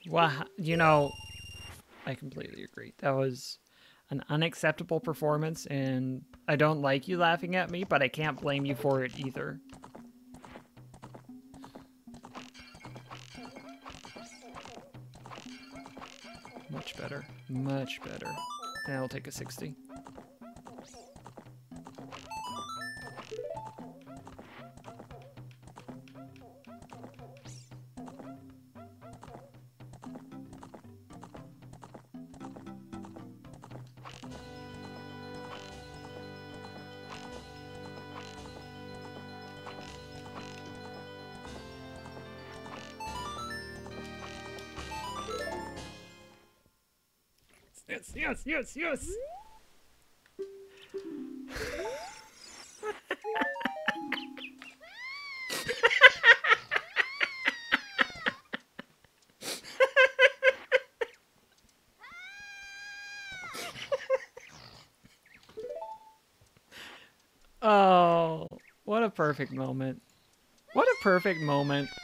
Well, you know, I completely agree. That was an unacceptable performance, and I don't like you laughing at me, but I can't blame you for it either. Much better. Much better. And I'll take a 60. Yes, yes, yes, yes! Oh, what a perfect moment. What a perfect moment.